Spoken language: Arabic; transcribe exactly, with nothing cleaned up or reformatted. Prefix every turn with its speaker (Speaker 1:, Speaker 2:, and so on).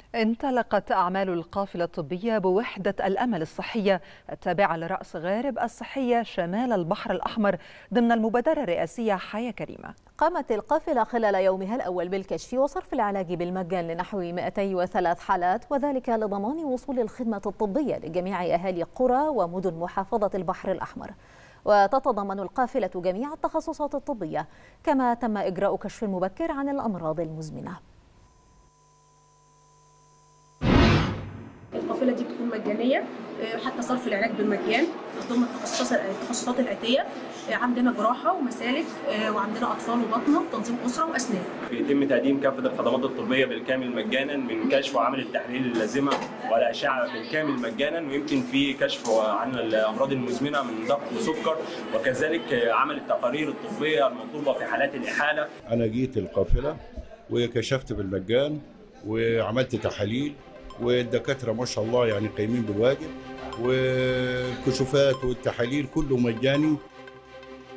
Speaker 1: انطلقت أعمال القافلة الطبية بوحدة الأمل الصحية التابعة لرأس غارب الصحية شمال البحر الأحمر ضمن المبادرة الرئاسية حياة كريمة.
Speaker 2: قامت القافلة خلال يومها الأول بالكشف وصرف العلاج بالمجان لنحو مئتين وثلاث حالات، وذلك لضمان وصول الخدمة الطبية لجميع أهالي قرى ومدن محافظة البحر الأحمر. وتتضمن القافلة جميع التخصصات الطبية، كما تم إجراء كشف مبكر عن الأمراض المزمنة.
Speaker 3: القافله دي بتكون مجانيه، حتى صرف العلاج بالمجان ضمن التخصصات الاتيه. عندنا جراحه ومسالك، وعندنا اطفال وبطنه وتنظيم اسره واسنان.
Speaker 4: بيتم تقديم كافه الخدمات الطبيه بالكامل مجانا، من كشف وعمل التحاليل اللازمه والاشعه بالكامل مجانا، ويمكن في كشف عن الامراض المزمنه من ضغط وسكر، وكذلك عمل التقارير الطبيه المطلوبه في حالات الاحاله.
Speaker 5: انا جيت القافله وكشفت بالمجان وعملت تحاليل، والدكاتره ما شاء الله يعني قايمين بالواجب، والكشوفات والتحاليل كله مجاني.